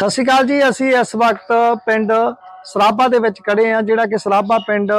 सत श्री अकाल जी। असी इस वक्त पिंड सराबा दे विच खड़े हैं, जिहड़ा कि सराबा पिंड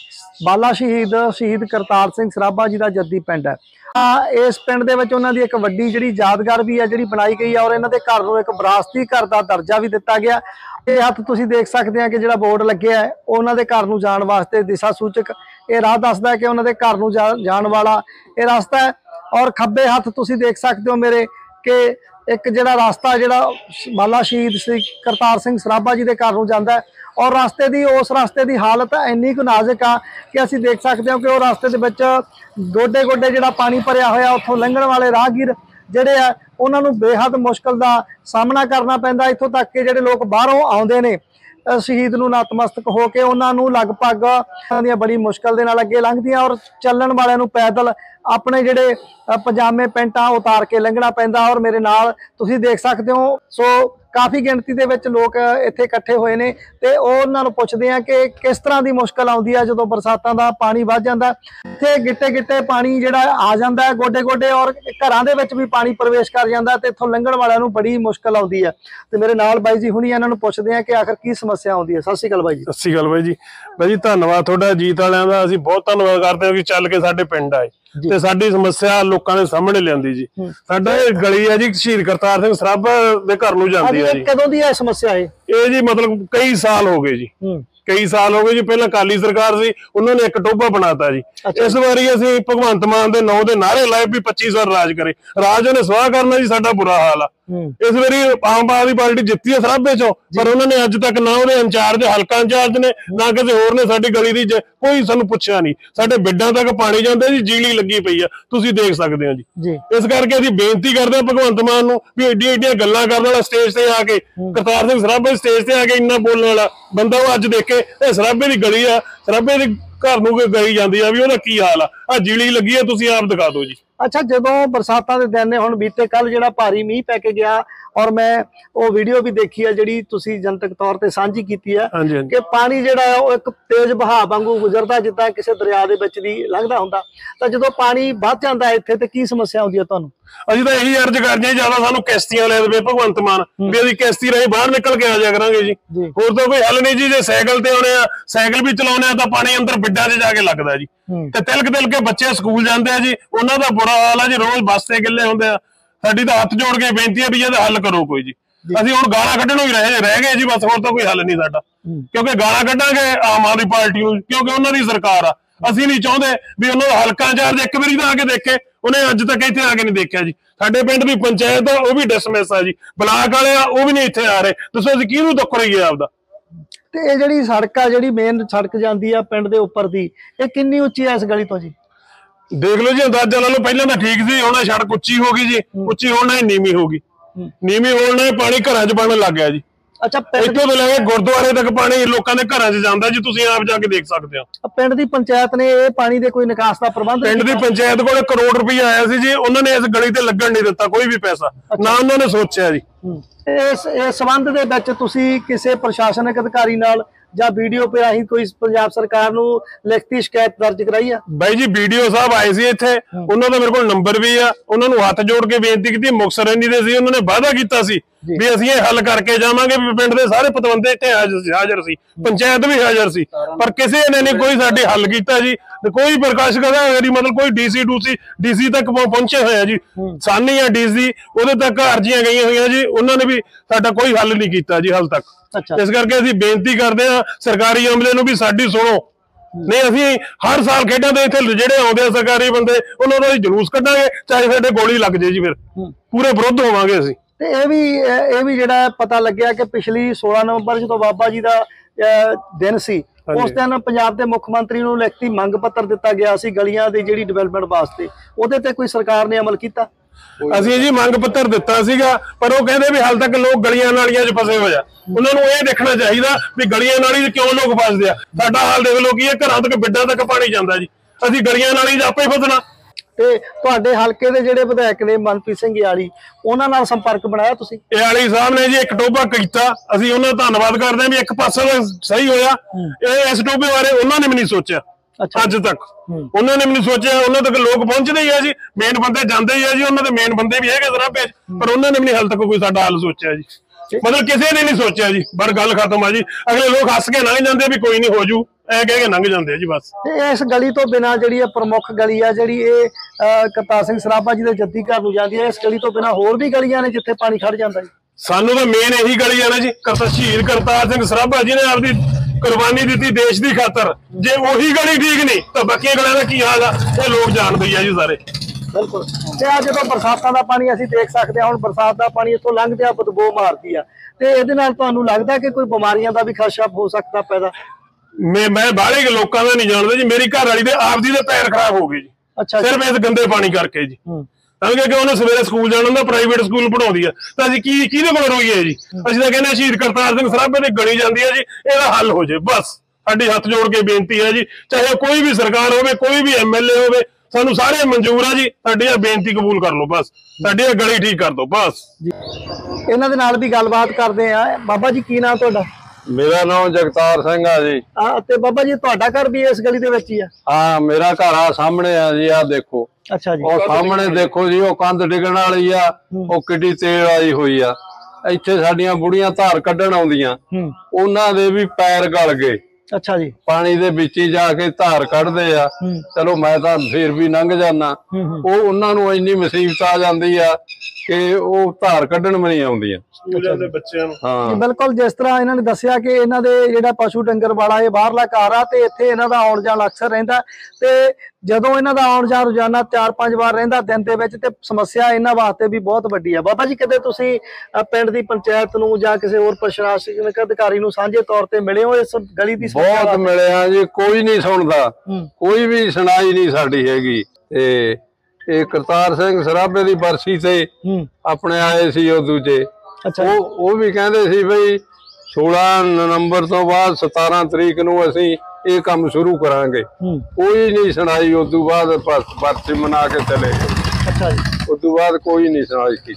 बाला शहीद करतार सिंह सराबा जी का जद्दी पिंड है। इस पिंड दे विच उन्हां दी एक वड्डी जिहड़ी यादगार भी है जिहड़ी बनाई गई है और इन्हां दे घर नूं एक विरासती घर का दर्जा भी दिता गया। ये हत्थ तुसीं देख सकते हैं कि जिहड़ा बोर्ड लगे है उन्हां दे घर नूं जाण वास्ते दिशा सूचक ये राह दसदा है कि उन्हां दे घर नूं जाण वाला ये रास्ता है। और खब्बे हत्थ तुसीं देख सकते हो मेरे कि एक जिहड़ा रास्ता जिहड़ा बाला शहीद करतार सिंह सराबा जी के घर नूं जांदा है और उस रास्ते की हालत इन्नी कुछ नाजुक आ कि असीं देख सकते हो कि उस रास्ते दे विच गोडे गोडे जिहड़ा पानी भरिया होया, उत्थों लंघण वाले राहगीर जिहड़े आ उन्हां नूं बेहद मुश्किल का सामना करना पैंदा। इत्थों तक कि जिहड़े लोग बाहरों आउंदे ने शहीद नूं नतमस्तक हो के उन्हां नूं लगभग बड़ी मुश्किल दे नाल अगे लंघदियां और चलण वालियां नूं पैदल अपने जिहड़े पजामे पैंटां उतार के लंघना पैंदा। और मेरे नाल तुसीं देख सकते हो सो काफ़ी गिणती दे विच लोग इत्थे इकट्ठे होए ने ते उन्हां नूं पुछदे आ कि किस तरह की मुश्किल आउंदी है जदों बरसातां दा पानी वध जांदा। इत्थे गिट्टे गिट्टे पानी जिहड़ा आ जांदा है गोडे गोडे और घरां दे विच भी पानी प्रवेश कर जांदा ते इत्थों लंघण वालियां नूं बड़ी मुश्किल आउंदी है। ते मेरे नाल बाई जी हुणी इन्हां नूं पुछदे आ कि आखिर की समस्या आउंदी है। सत श्री अकाल बाई जी। सत श्री अकाल बाई जी। बाई जी धन्नवाद तुहाडा जीत वालियां दा। असीं बहुत धन्नवाद करदे हां कि चल के साडे पिंड आए ते साडी समस्या लोकां दे सामणे लिआंदी जी। साडा ये गली है जी शहीद करतार सिंह सराबा दे घर नूं जांदी है जी। कदों दी है समस्या है ये जी? मतलब कई साल हो गए जी, कई साल हो गए जी। पहले अकाली सरकार सी, उन्होंने एक टोबा बनाता जी। इस बारी असीं भगवंत मान दे नां दे नारे लाए भी 25 साल राज करे, राज उन्हें स्वाह करना जी। साडा बुरा हाल आ। इस बारी आम आदमी पार्टी जित्ती है सराबे चों, पर उन्होंने अज तक ना उहदे इंचार्ज हलका इंचार्ज ने ना किसी होर ने साडी गली दी कोई सानूं पुछिया नहीं। साडे बिड्डां तक पानी जांदा जी, जीली लगी पई आ, तुसीं देख सकदे हो जी। इस करके असीं बेनती करदे हां भगवंत मान नूं भी एड्डियां एड्डियां गल्लां करन वाला स्टेज ते आके करतार सिंह सराबा स्टेज ते आके इन्ना बोलण वाला बंदा वो अज देखे ये सराबे दी गली आ, सराबे दी घर नूं गई जांदी आ भी उहदा की हाल आ जीली लगी आ, तुसीं आप दिखा दो जी। अच्छा, जदों बरसातां दे दिन ने हुण बीते कल जिहड़ा भारी मींह पै के गया और मैं वो वीडियो भी देखी है जिहड़ी तुसीं जनतक तौर ते साझी कीती है कि पानी जिहड़ा है वो एक तेज बहाव वांगू गुजरदा जिद्दां किसी दरिया दे विच दी लंघदा हुंदा। तां जदों पानी वध जांदा है इत्थे ते की समस्या आउंदी है तुहानूं? असीं तां यही अर्ज करदे हां ज्यादा सानूं किश्तियां ले देवे भगवंत मान भी असीं किश्ती राहीं बाहर निकल के आ जाया करांगे जी। होर तां कोई हल नहीं जी। जे साइकिल ते आउणे आ, साइकिल भी चलाउने आ तां पानी अंदर बिड्डां 'च जाके लगदा जी ते तिलक के बच्चे स्कूल जांदे आ जी। उन्हां दा बुरा हाल है जी, रोज बस ते गिल्ले हुंदे आ। साडी तां हत्थ जोड़ के बेनती है भी इहदा हल करो कोई जी। ਅਸੀਂ ਹੁਣ ਗਾਲਾਂ ਕੱਢਣੋਂ ਹੀ ਰਹਿ ਗਏ ਜੀ, ਬਸ ਹੋਰ ਤਾਂ ਕੋਈ ਹੱਲ ਨਹੀਂ ਸਾਡਾ। ਕਿਉਂਕਿ ਗਾਲਾਂ ਕੱਢਾਂਗੇ ਆਮ ਆਦਮੀ ਪਾਰਟੀ ਨੂੰ, ਕਿਉਂਕਿ ਉਹਨਾਂ ਦੀ ਸਰਕਾਰ ਆ। ਅਸੀਂ ਨਹੀਂ ਚਾਹੁੰਦੇ ਵੀ ਉਹਨਾਂ ਦਾ ਹਲਕਾ ਇੰਚਾਰਜ ਇੱਕ ਵਾਰੀ ਤਾਂ ਆ ਕੇ ਦੇਖੇ, ਉਹਨੇ ਅੱਜ ਤੱਕ ਇੱਥੇ ਆ ਕੇ ਨਹੀਂ ਦੇਖਿਆ ਜੀ। ਸਾਡੇ ਪਿੰਡ ਦੀ ਪੰਚਾਇਤ ਆ ਉਹ ਵੀ ਡਿਸਮਿਸ ਆ ਜੀ, ਬਲਾਕ ਵਾਲੇ ਆ ਉਹ ਵੀ ਨਹੀਂ ਇੱਥੇ ਆ ਰਹੇ। ਦੱਸੋ ਅਸੀਂ ਕਿਹਨੂੰ ਦੁੱਖ ਰਹੀਏ ਆਪਦਾ? ਤੇ ਇਹ ਜਿਹੜੀ ਸੜਕ ਆ ਜਿਹੜੀ ਮੇਨ ਸੜਕ ਜਾਂਦੀ ਆ ਪਿੰਡ ਦੇ ਉੱਪਰ ਦੀ, ਇਹ ਕਿੰਨੀ ਉੱਚੀ ਆ ਇਸ ਗਲੀ ਤੋਂ ਜੀ? ਦੇਖ ਲਓ ਜੀ, ਅੰਦਾਜ਼ਾ ਲਾ ਲਓ। ਪਹਿਲਾਂ ਤਾਂ ਠੀਕ ਸੀ, ਹੁਣ ਸੜਕ ਉੱਚੀ ਹੋ ਗਈ ਜੀ। ਉੱਚੀ ਹੋਣ ਨਾਲ ਨੀਵੀਂ ਹੋ ਗਈ, ਨੀਵੀਂ ਹੋਣ ਨਾਲ ਪਾਣੀ ਘਰਾਂ 'ਚ ਬਣਨ ਲੱਗ ਗਿਆ ਜੀ। ਅੱਛਾ, ਇੱਥੋਂ ਤੋਂ ਲੈ ਕੇ ਗੁਰਦੁਆਰੇ ਤੱਕ ਪਾਣੀ ਲੋਕਾਂ ਦੇ ਘਰਾਂ 'ਚ ਜਾਂਦਾ ਜੀ। ਤੁਸੀਂ ਆਪ ਜਾ ਕੇ ਦੇਖ ਸਕਦੇ ਹੋ। ਪਿੰਡ ਦੀ ਪੰਚਾਇਤ ਨੇ ਇਹ ਪਾਣੀ ਦੇ ਕੋਈ ਨਿਕਾਸ ਦਾ ਪ੍ਰਬੰਧ? ਪਿੰਡ ਦੀ ਪੰਚਾਇਤ ਕੋਲ 1 ਕਰੋੜ ਰੁਪਈਆ ਆਇਆ ਸੀ ਜੀ, ਉਹਨਾਂ ਨੇ ਇਸ ਗਲੀ ਤੇ ਲੱਗਣ ਨਹੀਂ ਦਿੱਤਾ ਕੋਈ ਵੀ ਪੈਸਾ, ਨਾ ਉਹਨਾਂ ਨੇ ਸੋਚਿਆ ਜੀ। ਇਸ ਸੰਬੰਧ ਦੇ ਵਿੱਚ ਤੁਸੀਂ ਕਿਸੇ ਪ੍ਰਸ਼ਾਸਨਿਕ ਅਧਿਕਾਰੀ ਨਾਲ ਜਾਂ ਵੀਡੀਓ पे ਅਸੀਂ ਕੋਈ ਪੰਜਾਬ ਸਰਕਾਰ ਨੂੰ ਲਿਖਤੀ ਸ਼ਿਕਾਇਤ ਦਰਜ ਕਰਾਈ ਆ? ਬਾਈ ਜੀ ਵੀਡੀਓ ਸਾਹਿਬ ਆਏ ਸੀ ਇੱਥੇ, ਉਹਨਾਂ ਦਾ ਮੇਰੇ ਕੋਲ ਨੰਬਰ ਵੀ ਆ। ਉਹਨਾਂ ਨੂੰ ਹੱਥ ਜੋੜ ਕੇ ਬੇਨਤੀ ਕੀਤੀ। ਮੁਕਤਸਰ ਇੰਨੀ ਦੇ ਸੀ, ਉਹਨਾਂ ਨੇ ਵਾਅਦਾ ਕੀਤਾ ਸੀ ਵੀ ਅਸੀਂ ਇਹ ਹੱਲ ਕਰਕੇ ਜਾਵਾਂਗੇ। ਵੀ ਪਿੰਡ ਦੇ ਸਾਰੇ ਪਤਵੰਤੇ ਇੱਥੇ ਹਾਜ਼ਰ ਸੀ, ਪੰਚਾਇਤ ਵੀ ਹਾਜ਼ਰ ਸੀ, ਪਰ ਕਿਸੇ ਨੇ ਨਹੀਂ ਕੋਈ ਸਾਡੇ ਹੱਲ ਕੀਤਾ ਜੀ। ਕੋਈ ਪ੍ਰਕਾਸ਼ਕ ਅਧਿਕਾਰੀ ਮਤਲਬ ਕੋਈ ਡੀਸੀ ਤੱਕ ਪਹੁੰਚੇ ਹੋਏ ਆ ਜੀ। ਸਾਨੀ ਆ ਡੀਸੀ, ਉਹਦੇ ਤੱਕ ਅਰਜ਼ੀਆਂ ਗਈਆਂ ਹੋਈਆਂ ਜੀ, ਉਹਨਾਂ ਨੇ ਵੀ ਸਾਡਾ ਕੋਈ ਹੱਲ ਨਹੀਂ ਕੀਤਾ ਜੀ ਹਾਲ ਤੱਕ। ਇਸ ਕਰਕੇ ਅਸੀਂ ਬੇਨਤੀ ਕਰਦੇ ਹਾਂ ਸਰਕਾਰੀ ਅਮਲੇ ਨੂੰ ਵੀ ਸਾਡੀ ਸੁਣੋ। ਨਹੀਂ ਅਸੀਂ ਹਰ ਸਾਲ ਖੇਡਾਂ ਦੇ ਇੱਥੇ ਜਿਹੜੇ ਆਉਂਦੇ ਆ ਸਰਕਾਰੀ ਬੰਦੇ, ਉਹਨਾਂ ਦਾ ਜਲੂਸ ਕੱਢਾਂਗੇ, ਚਾਹੇ ਸਾਡੇ ਗੋਲੀ ਲੱਗ ਜੇ ਜੀ। ਫਿਰ ਪੂਰੇ ਵਿਰੁੱਧ ਹੋਵਾਂਗੇ ਅਸੀਂ। ਤੇ ਇਹ ਵੀ ਜਿਹੜਾ ਪਤਾ ਲੱਗਿਆ ਕਿ ਪਿਛਲੀ 16 ਨਵੰਬਰ ਜਦੋਂ ਬਾਬਾ ਜੀ ਦਾ ਦਿਨ ਸੀ, ਉਸ ਦਿਨ ਪੰਜਾਬ ਦੇ ਮੁੱਖ ਮੰਤਰੀ ਨੂੰ ਲਿਖਤੀ ਮੰਗ ਪੱਤਰ ਦਿੱਤਾ ਗਿਆ ਸੀ ਗਲੀਆਂ ਦੀ ਜਿਹੜੀ ਡਿਵੈਲਪਮੈਂਟ ਵਾਸਤੇ। ਉਹਦੇ ਤੇ ਕੋਈ ਸਰਕਾਰ ਨੇ ਅਮਲ ਕੀਤਾ? ਅਸੀਂ ਜੀ ਮੰਗ ਪੱਤਰ ਦਿੱਤਾ ਸੀਗਾ, ਪਰ ਉਹ ਕਹਿੰਦੇ ਵੀ ਹਾਲ ਤੱਕ ਲੋਕ ਗਲੀਆਂ ਨਾਲੀਆਂ 'ਚ ਫਸੇ ਹੋਏ ਆ। ਉਹਨਾਂ ਨੂੰ ਇਹ ਦੇਖਣਾ ਚਾਹੀਦਾ ਵੀ ਗਲੀਆਂ ਨਾਲੀ 'ਚ ਕਿਉਂ ਲੋਕ ਫਸਦੇ ਆ। ਸਾਡਾ ਹਾਲ ਦੇਖ ਲਓ ਕੀ ਹੈ, ਘਰਾਂ ਤੱਕ ਬਿੱਡਾਂ ਤੱਕ ਪਾਣੀ ਜਾਂਦਾ ਜੀ। ਅਸੀਂ ਗਲੀਆਂ ਨਾਲੀ 'ਚ ਆਪੇ ਫਸਣਾ। ਤੇ ਤੁਹਾਡੇ ਹਲਕੇ ਦੇ ਜਿਹੜੇ ਵਿਧਾਇਕ ਨੇ ਮਨਪ੍ਰੀਤ ਸਿੰਘ ਯਾਲੀ, ਉਹਨਾਂ ਨਾਲ ਸੰਪਰਕ ਬਣਾਇਆ ਤੁਸੀਂ? ਯਾਲੀ ਸਾਹਿਬ ਨੇ ਜੀ ਇੱਕ ਟੋਭਾ ਕੀਤਾ, ਅਸੀਂ ਉਹਨਾਂ ਦਾ ਧੰਨਵਾਦ ਕਰਦੇ ਹਾਂ ਵੀ ਇੱਕ ਪਾਸੇ ਸਹੀ ਹੋਇਆ। ਇਸ ਟੋਭੇ ਬਾਰੇ ਉਹਨਾਂ ਨੇ ਵੀ ਨਹੀਂ ਸੋਚਿਆ ਅੱਜ ਤੱਕ। ਉਹਨਾਂ ਨੇ ਵੀ ਨਹੀਂ ਸੋਚਿਆ, ਉਹਨਾਂ ਤੱਕ ਲੋਕ ਪਹੁੰਚਦੇ ਹੀ ਆ ਜੀ, ਮੇਨ ਬੰਦੇ ਜਾਂਦੇ ਹੀ ਆ ਜੀ, ਉਹਨਾਂ ਦੇ ਮੇਨ ਬੰਦੇ ਵੀ ਹੈਗੇ ਸਰਾਬੇ 'ਚ, ਪਰ ਉਹਨਾਂ ਨੇ ਵੀ ਨਹੀਂ ਹਾਲ ਤੱਕ ਕੋਈ ਸਾਡਾ ਹੱਲ ਸੋਚਿਆ ਜੀ। मतलब किसी ने नहीं सोचा जी, पर गल खत्म है जी। अगले लोग हस के लंघ जाते भी कोई नहीं हो जू, ऐ कह के लंघ जाते जी बस। इस गली तो बिना जी प्रमुख गली है जी करतार सिंह सराभा जी के जद्दी घर नूं जांदी है, इस गली तो बिना होर भी गलियां ने जिथे पानी खड़ जाता जी। सानू तो मेन यही गली है ना जी, शहीद करतार सिंह सराभा जी ने आपकी कुर्बानी दी देश की खातर। जे वही गली ठीक नहीं तो बाकी गलियां दा की हाल है ये लोग जानते हैं जी सारे। बिल्कुल जो बरसातों का पानी असीं देख सकते हैं, हुण बरसात का पानी इत्थों लंघदिया बदबू मारती है, तो इहदे नाल तुहानूं लगदा कि कोई बीमारियां का भी खदशा हो सकता पैदा? मैं बाहरे के लोगों का नहीं जानता जी, मेरी घर वाली दे आप दी दे पैर खराब हो गए जी। अच्छा, सिर्फ इस गंदे पानी करके जी। क्योंकि उन्हें सवेरे स्कूल जाना हुंदा, प्राइवेट स्कूल पढ़ाउंदी है, तो असीं किहदे कोल रोईए जी? असीं तां कहने शहीद करतार सिंह सराभा दी गली जांदी है जी, इहदा हल हो जाए बस। साडी हत्थ जोड़ के बेनती है जी, चाहे कोई भी सरकार होवे, कोई भी MLA होवे, सानू सारे मंजूर है जी, साडी बेनती कबूल कर लो बस, साडी गली ठीक कर दो बस जी। इन्हां दे नाल भी गलबात करदे आ। बाबा जी की नाम तुहाडा? मेरा नाम जगतार सिंह है जी। ते बाबा जी तुहाडा घर भी इस गली दे विच ही है? हाँ, मेरा घर आ सामने है जी, आ देखो। अच्छा जी, और सामने देखो जी, वो कंध डिगण वाली आ, वो किड्डी तेल आई हुई आ। इत्थे साडियां बुढ़ियां धार कड्ढण आउंदियां, उन्हां दे भी पैर गल गए। अच्छा जी, पानी दे विच ही जाके धार कड्ढदे आ। चलो मैं तां फिर भी लंघ जाना, वो उन्हां नूं इंनी मुसीबत आ जांदी आ कि वो धार कड्ढण भी नहीं आउंदियां। बिल्कुल जिस तरह इन्होंने दसिया कि इन्हां दे जिहड़ा पशु डंगर वाला ये बाहरला घर आ, ते इत्थे इन्हां दा आउण जाण अक्सर रहिंदा, ते जदों इन्हां दा आउण जाण रोजाना 4-5 वार रहिंदा दिन दे विच, ते समस्या इन्हां वास्ते भी बहुत वड्डी है। बाबा जी कदे तुसीं पिंड दी पंचायत नूं जां किसी होर प्रशासनिक अधिकारी नूं सांझे तौर ते मिले हो इस गली दी? बहुत मिले हैं जी, कोई नहीं सुनदा, कोई भी सुनाई नहीं साडी हैगी। ते करतार सिंह सराभे दी बरसी ते अपने आए सी ओ दूजे, वो भी कहते सी बई 16 नवंबर तो बाद 17 तरीक नूं असीं ये काम शुरू करांगे। कोई नहीं सुनाई, उस तो बाद बरसी मना के चले गए। अच्छा जी, उस तो बाद कोई नहीं सुनाई की।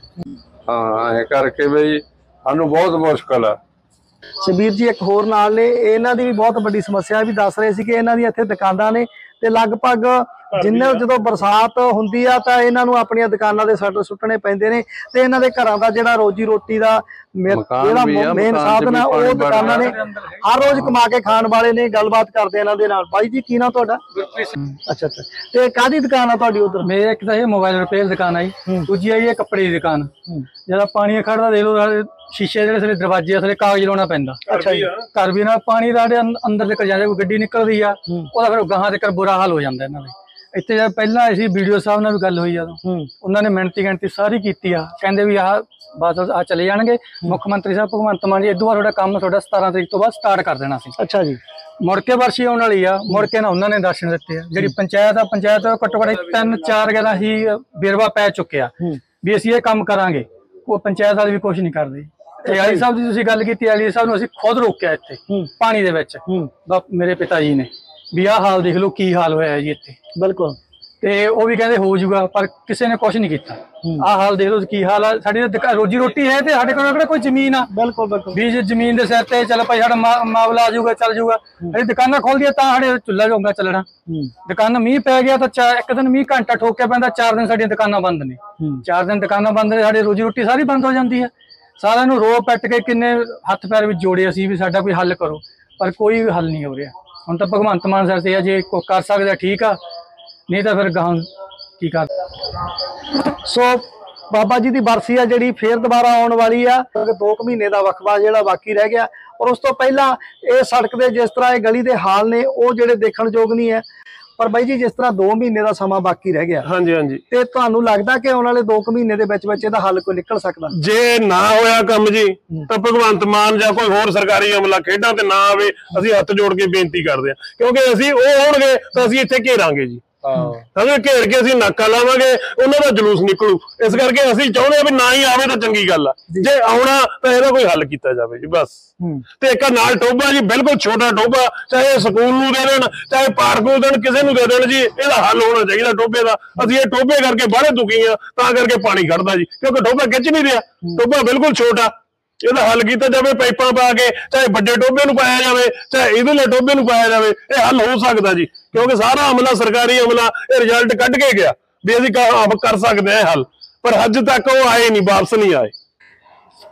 हाँ, ऐ करके बई सानूं बहुत मुश्किल है। शबीर जी एक होर नाल ने, इन्हां दी भी बहुत बड़ी समस्या भी दस रहे सी कि इन्हां दी इत्थे दुकानां ने, ते लगभग जिन्ने जदों बरसात हुंदी आ तां इन्हां नूं अपणीਆਂ दुकानां दे शटर सुੱਟਣੇ पैंदे ने, ते इन्हां दे घरां दा जिहड़ा रोजी रोटी दा जिहड़ा मेन साधन है वो दुकानां ने, हर रोज कमा के खाण वाले ने। गलबात करदे इन्हां दे नाल। भाई जी की नाम तुहाडा? अच्छा अच्छा, ते कादी दुकान आ तुहाडी उधर? मेरे एक तां मोबाइल रिपेयर दुकान आई, दूजी आई है कपड़े की दुकान। जरा पानी खड़दा देख लो, शीशे ਜਿਹੜੇ दरवाजे थले कागज लाना पैंदा। अच्छा जी, घर भी ना पानी अंदर तक जांदा, कोई गड्डी निकलदी आ ਉਹਦਾ ਫਿਰ ਗਾਹਾਂ ਤੱਕ बुरा हाल हो ਜਾਂਦਾ ਇਹਨਾਂ ਦੇ। ਇੱਥੇ ਜਦ ਪਹਿਲਾਂ ਅਸੀਂ ਵੀਡੀਓ ਸਾਹਿਬ ਨਾਲ ਵੀ ਗੱਲ ਹੋਈ ਜਦੋਂ, ਉਹਨਾਂ ਨੇ ਮਿਹਨਤੀ ਸਾਰੀ ਕੀਤੀ ਆ, ਕਹਿੰਦੇ ਵੀ ਆਹ ਬਸ ਆ ਚਲੇ ਜਾਣਗੇ। ਮੁੱਖ ਮੰਤਰੀ ਸਾਹਿਬ ਭਗਵੰਤ ਮਾਨ ਜੀ ਇਦੋਂ ਬਾਅਦ ਤੁਹਾਡਾ ਕੰਮ 17 ਤਰੀਕ ਤੋਂ ਬਾਅਦ ਸਟਾਰਟ ਕਰ ਦੇਣਾ ਸੀ। ਅੱਛਾ ਜੀ, ਮੁੜ ਕੇ ਵਰਸ਼ੀ ਆਉਣ ਵਾਲੀ ਆ, ਮੁੜ ਕੇ ਨਾ ਉਹਨਾਂ ਨੇ ਦਰਸ਼ਨ ਦਿੱਤੇ ਆ। ਜਿਹੜੀ ਪੰਚਾਇਤ ਆ, ਪੰਚਾਇਤ ਘੱਟੋ ਘੱਟ 3-4 ਗੱਲਾਂ ਹੀ ਵੇਰਵਾ ਪੈ ਚੁੱਕਿਆ ਵੀ ਅਸੀਂ ਇਹ ਕੰਮ ਕਰਾਂਗੇ, ਉਹ ਪੰਚਾਇਤ ਵਾਲੇ ਵੀ ਕੁਛ ਨਹੀਂ ਕਰਦੇ। ਤੇ ਆਲੀ ਸਾਹਿਬ ਦੀ ਤੁਸੀਂ ਗੱਲ ਕੀਤੀ, ਆਲੀ ਸਾਹਿਬ ਨੂੰ ਅਸੀਂ ਖੁਦ ਰੋਕਿਆ ਇੱਥੇ ਪਾਣੀ ਦੇ ਵਿੱਚ, ਮੇਰੇ ਪਿਤਾ ਜੀ ਨੇ ਵੀ ਆਹ ਹਾਲ ਦੇਖ ਲਓ ਕੀ ਹਾਲ ਹੋਇਆ ਜੀ ਇੱਥੇ। ਬਿਲਕੁਲ, ਤੇ ਉਹ ਵੀ ਕਹਿੰਦੇ ਹੋ ਜਾਊਗਾ, ਪਰ ਕਿਸੇ ਨੇ ਕੁਛ ਨਹੀਂ ਕੀਤਾ। ਆਹ ਹਾਲ ਦੇਖ ਲਓ ਕੀ ਹਾਲ ਆ। ਸਾਡੀ ਰੋਜੀ ਰੋਟੀ ਹੈ ਤੇ ਸਾਡੇ ਕੋਲ ਕਿਹੜਾ ਕੋਈ ਜ਼ਮੀਨ ਆ? ਬਿਲਕੁਲ ਬਿਲਕੁਲ, ਵੀ ਜ਼ਮੀਨ ਦੇ ਸਿਰ ਤੇ ਚੱਲ ਭਾਈ ਸਾਡਾ ਮਾਮਲਾ ਆ ਜਾਊਗਾ, ਚੱਲ ਜਾਊਗਾ। ਸਾਡੀ ਦੁਕਾਨਾਂ ਖੋਲਦੀਆਂ ਤਾਂ ਸਾਡੇ ਚੁੱਲ੍ਹਾ ਹੋਊਗਾ ਚੱਲਣਾ। ਦੁਕਾਨ ਮੀਂਹ ਪੈ ਗਿਆ ਤਾਂ ਇੱਕ ਦਿਨ ਮੀਂਹ ਘੰਟਾ ਠੋਕ ਕੇ ਪੈਂਦਾ, 4 ਦਿਨ ਸਾਡੀਆਂ ਦੁਕਾਨਾਂ ਬੰਦ ਨੇ। 4 ਦਿਨ ਦੁਕਾਨਾਂ ਬੰਦ ਨੇ, ਸਾਡੀ ਰੋਜੀ ਰੋਟੀ ਸਾਰੀ ਬੰਦ ਹੋ ਜਾਂਦੀ ਹੈ। ਸਾਰਿਆਂ ਨੂੰ ਰੋ ਪੈਟ ਕੇ ਕਿੰਨੇ ਹੱਥ ਪੈਰ ਵਿੱਚ ਜੋੜੇ ਅਸੀਂ ਵੀ ਸਾਡਾ ਕੋਈ ਹੱਲ ਕਰੋ, ਪਰ ਕੋਈ ਵੀ ਹੱਲ ਨਹੀਂ ਹੋ ਰਿਹਾ। ਹੁਣ ਤਾਂ ਭਗਵੰਤ ਮਾਨ ਸਰ ਤੇ ਆ, ਜੇ ਕੋਈ ਕਰ ਸਕਦਾ ਠੀਕ ਆ, नहीं तो फिर गांव की कर। सो बाबा जी की बरसी है जी फिर दोबारा आने वाली है, 2 महीने का वकफा जो बाकी रह गया। और उस तो पहला ये सड़क के जिस तरह गली के हाल ने वो जो देखने योग नहीं है, पर बाई जी जिस तरह 2 महीने का समा बाकी रह गया, हाँ जी हाँ जी, ते तुहानू लगदा कि आने वाले 2 महीने दे विच विच इहदा हल कोई निकल सकदा? जे ना होया काम जी तो भगवंत मान जां कोई होर सरकारी अमला खेडां ते ना आवे, असीं हत्थ जोड़ के बेनती करदे हां, क्योंकि असीं ओह होणगे तां असीं इत्थे घेरांगे जी। घेर के असीं नाका लावांगे, उन्हां दा जलूस निकलू। इस करके असीं चाहुंदे आ भी ना ही आवे तां चंगी गल आ, जे आउणा तां इहदा कोई हल कीता जावे जी बस। ते एक नाल टोबा जी, बिल्कुल छोटा टोबा, चाहे स्कूल नूं दे देण, चाहे पार्क नूं देण, किसे नूं दे देण जी, इहदा हल होना चाहिए टोबे दा। असीं इह टोबे करके बाहले दुखी आ, तां करके पानी खड़दा जी, क्योंकि टोबा खिच नहीं रिहा, टोबा बिल्कुल छोटा। ਇਹਦਾ हल किया जाए, पाइपां पा के चाहे बड़े टोबे नूं पाया जाए, चाहे इधरले टोबे नूं पाया जाए, ये हल हो सकता जी। क्योंकि सारा अमला सरकारी अमला ये रिजल्ट कढ़ के गया भी असीं कर सकते हैं हल, पर अज तक वो आए नहीं, वापस नहीं आए।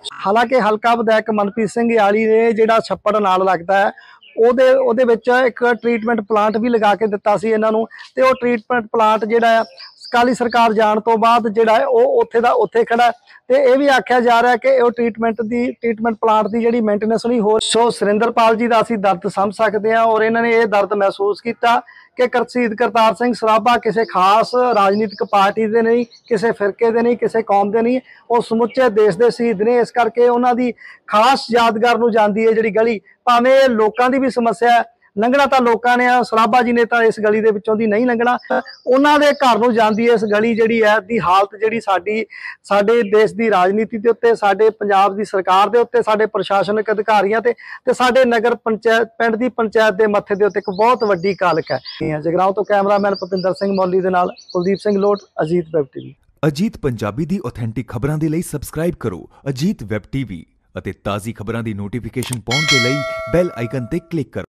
ਹਾਲਾਂਕਿ ਹਲਕਾ ਵਿਧਾਇਕ ਮਨਪ੍ਰੀਤ ਸਿੰਘ ਯਾਲੀ ਨੇ ਜਿਹੜਾ ਛੱਪੜ ਨਾਲ ਲੱਗਦਾ ਹੈ ਉਹਦੇ ਵਿੱਚ ਇੱਕ ਟ੍ਰੀਟਮੈਂਟ ਪਲਾਂਟ ਵੀ ਲਗਾ ਕੇ ਦਿੱਤਾ ਸੀ ਇਹਨਾਂ ਨੂੰ, ਤੇ ਉਹ ਟ੍ਰੀਟਮੈਂਟ ਪਲਾਂਟ ਜਿਹੜਾ ਹੈ ਅਕਾਲੀ ਸਰਕਾਰ ਜਾਣ ਤੋਂ ਬਾਅਦ ਜਿਹੜਾ ਹੈ ਉਹ ਉੱਥੇ ਦਾ ਉੱਥੇ ਖੜਾ ਹੈ। ਤੇ ਇਹ ਵੀ ਆਖਿਆ ਜਾ ਰਿਹਾ ਕਿ ਉਹ ਟ੍ਰੀਟਮੈਂਟ ਪਲਾਂਟ ਦੀ ਜਿਹੜੀ ਮੇਨਟੇਨੈਂਸ ਨਹੀਂ ਹੋ। ਸੋ ਸੁਰਿੰਦਰਪਾਲ ਜੀ ਦਾ ਅਸੀਂ ਦਰਦ ਸਮਝ ਸਕਦੇ ਹਾਂ, ਔਰ ਇਹਨਾਂ ਨੇ ਇਹ ਦਰਦ ਮਹਿਸੂਸ ਕੀਤਾ ਕਿ ਸ਼ਹੀਦ ਕਰਤਾਰ ਸਿੰਘ ਸਰਾਭਾ ਕਿਸੇ ਖਾਸ ਰਾਜਨੀਤਿਕ ਪਾਰਟੀ ਦੇ ਨਹੀਂ, ਕਿਸੇ ਫਿਰਕੇ ਦੇ ਨਹੀਂ, ਕਿਸੇ ਕੌਮ ਦੇ ਨਹੀਂ, ਉਹ ਸਮੁੱਚੇ ਦੇਸ਼ ਦੇ ਸ਼ਹੀਦ ਨੇ। ਇਸ ਕਰਕੇ ਉਹਨਾਂ ਦੀ ਖਾਸ ਯਾਦਗਾਰ ਨੂੰ ਜਾਂਦੀ ਹੈ ਜਿਹੜੀ ਗਲੀ, ਭਾਵੇਂ ਇਹ ਲੋਕਾਂ ਦੀ ਵੀ ਸਮੱਸਿਆ ਹੈ, ਲੰਘਣਾ ਤਾਂ ਲੋਕਾਂ ਨੇ, ਸਰਾਭਾ ਜੀ ਨੇ ਤਾਂ ਇਸ ਗਲੀ ਦੇ ਵਿੱਚੋਂ ਦੀ ਨਹੀਂ ਲੰਘਣਾ, ਉਹਨਾਂ ਦੇ ਘਰ ਨੂੰ ਜਾਂਦੀ ਹੈ ਇਸ ਗਲੀ ਜਿਹੜੀ ਹੈ ਦੀ ਹਾਲਤ, ਜਿਹੜੀ ਸਾਡੇ ਦੇਸ਼ ਦੀ ਰਾਜਨੀਤੀ ਦੇ ਉੱਤੇ, ਸਾਡੇ ਪੰਜਾਬ ਦੀ ਸਰਕਾਰ ਦੇ ਉੱਤੇ, ਸਾਡੇ ਪ੍ਰਸ਼ਾਸਨਿਕ ਅਧਿਕਾਰੀਆਂ ਤੇ ਸਾਡੇ ਨਗਰ ਪੰਚਾਇਤ ਪਿੰਡ ਦੀ ਪੰਚਾਇਤ ਦੇ ਮੱਥੇ ਦੇ ਉੱਤੇ ਇੱਕ ਬਹੁਤ ਵੱਡੀ ਕਾਲਕ ਹੈ। ਜਗਰਾਉਂ ਤੋਂ ਕੈਮਰਾਮੈਨ ਭੁਪਿੰਦਰ ਸਿੰਘ ਮੌਲੀ ਦੇ ਨਾਲ ਕੁਲਦੀਪ ਸਿੰਘ ਲੋਟ, ਅਜੀਤ ਵੈਬ ਟੀਵੀ। ਅਜੀਤ ਪੰਜਾਬੀ ਦੀ ਆਥੈਂਟਿਕ ਖਬਰਾਂ ਦੇ ਲਈ ਸਬਸਕ੍ਰਾਈਬ ਕਰੋ ਅਜੀਤ ਵੈਬ ਟੀਵੀ ਅਤੇ ਤਾਜ਼ੀ ਖਬਰਾਂ ਦੀ ਨੋਟੀਫਿਕੇਸ਼ਨ ਪਾਉਣ ਦੇ ਲਈ ਬੈਲ ਆਈਕਨ ਤੇ ਕਲਿੱਕ ਕਰੋ।